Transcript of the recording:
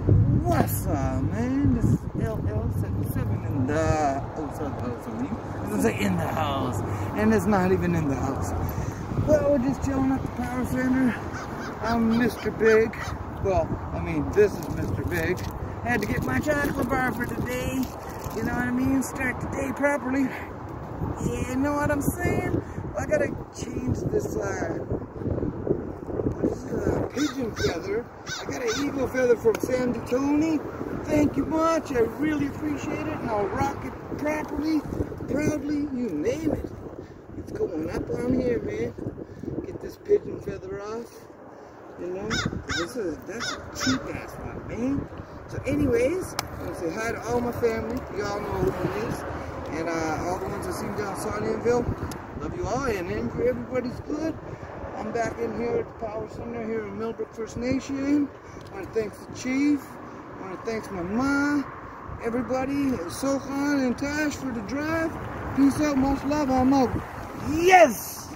What's up, man? This is LL77 in the in the house, and it's not even in the house. Well, we're just chilling at the power center. I'm Mr. Big. Well, I mean, this is Mr. Big. Had to get my chocolate bar for today. You know what I mean? Start the day properly. Yeah, you know what I'm saying? Well, I gotta change this pigeon feather. I got an eagle feather from Sandy Tony. Thank you much. I really appreciate it, and I'll rock it properly, proudly, you name it. It's going up on here, man. Get this pigeon feather off. You know, that's a cheap ass one, man. So anyways, I want to say hi to all my family. You all know who it is. And all the ones I seen down Sardianville. Love you all, and everybody's good. I'm back in here at the Power Center here in Millbrook First Nation. I want to thank the chief. I want to thank my ma, everybody, Sohan and Tash for the drive. Peace out, much love, I'm out. Yes!